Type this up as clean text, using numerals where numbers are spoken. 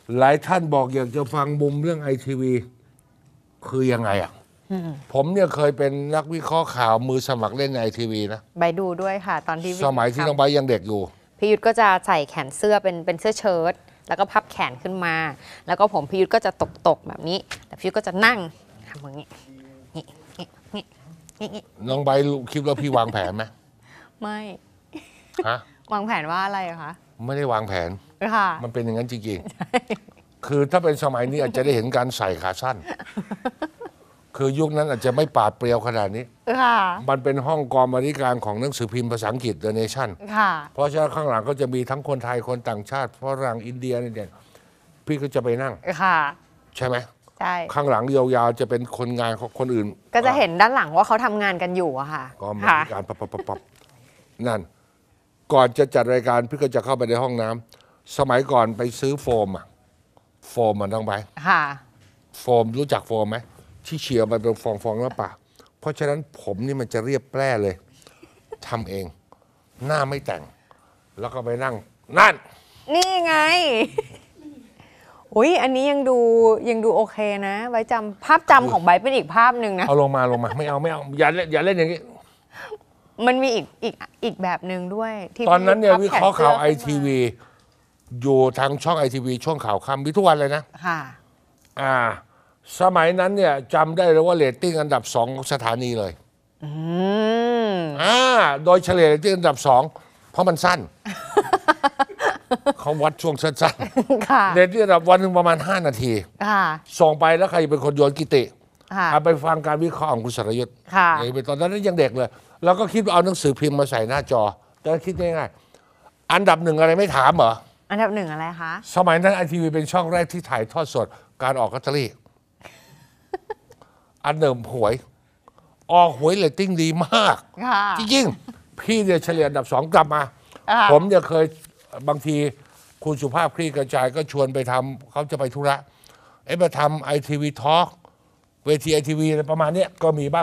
หลายท่านบอกอยากจะฟังมุมเรื่องไอทีวีคือยังไงอ่ะผมเนี่ยเคยเป็นนักวิเคราะห์ข่าวมือสมัครเล่นไอทีวีนะใบดูด้วยค่ะ ตอนที่สมัยที่น้องใบยังเด็กอยู่พี่ยุทธก็จะใส่แขนเสื้อเป็นเสื้อเชิ้ตแล้วก็พับแขนขึ้นมา แล้วก็ผมพี่ยุทธก็จะตกแบบนี้แต่พี่ยุทธก็จะนั่งทำอย่างนี้นี่น้องใบคิดว่าพี่วางแผนไหมไม่ฮะวางแผนว่าอะไรคะไม่ได้วางแผนค่ะมันเป็นอย่างนั้นจริงๆคือถ้าเป็นสมัยนี้อาจจะได้เห็นการใส่ขาสั้น คือยุคนั้นอาจจะไม่ปราดเปรียวขนาดนี้ค่ะมันเป็นห้องกองบริการของหนังสือพิมพ์ภาษาอังกฤษ The Nation ค่ะเพราะฉะนั้นข้างหลังก็จะมีทั้งคนไทยคนต่างชาติฝรั่งอินเดียเนี่ยพี่ก็จะไปนั่งค่ะใช่ไหมใช่ข้างหลังยาวๆจะเป็นคนงานของคนอื่นก็จะเห็นด้านหลังว่าเขาทำงานกันอยู่อะค่ะก็มีการปับนั่น ก่อนจะจัดรายการพี่ก็จะเข้าไปในห้องน้ำสมัยก่อนไปซื้อโฟมมันต้องไปค่ะโฟมรู้จักโฟมไหมที่เฉียวมันเป็นฟองๆแล้วปะเพราะฉะนั้นผมนี่มันจะเรียบแปร่เลยทำเอง หน้าไม่แต่ง แล้วก็ไปนั่งนั่นนี่ไง อุ้ยอันนี้ยังดูโอเคนะไว้จำภาพจำของไบร์ทเป็นอีกภาพหนึ่งนะเอาลงมาไม่เอาอย่าเล่นอย่างนี้มันมีอีกแบบหนึ่งด้วยที่ตอนนั้นเนี่ยพี่วิเคราะห์ข่าวไอพับแขนทีเสื้วีอยู่ทางช่องไอทีวีช่วงข่าวค่ำมีทุกวันเลยนะค่ะสมัยนั้นเนี่ยจำได้เลยว่าเรตติ้งอันดับ2ของสถานีเลยโดยเฉลี่ยเรตติ้งอันดับ2เพราะมันสั้น เขาวัดช่วงสั้นค่ะๆเรตติ้งอันดับวันหนึ่งประมาณ5 นาทีค่ะส่งไปแล้วใครเป็นคนโยนกิติค่ะเอาไปฟังการวิเคราะห์ของคุณสรยุทธ์ค่ะตอนนั้นยังเด็กเลยเราก็คิดว่าเอาหนังสือพิมพ์มาใส่หน้าจอแต่คิดง่ายๆอันดับ1อะไรไม่ถามเหรออันดับหนึ่งอะไรคะสมัยนั้นไอทีวีเป็นช่องแรกที่ถ่ายทอดสดการออกลอตเตอรี่ อันเดิมหวย ออกหวยเรตติ้งดีมากค่ะจริงๆพี่เนี่ยเฉลี่ยอันดับ2กลับมาค่ะผมเนี่ยเคยบางทีคุณสุภาพคลี่กระจายก็ชวนไปทำเขาจะไปธุระมาทำไอทีวีทอล์กเวทีไอทีวีอะไรประมาณเนี้ยก็มีบ้าง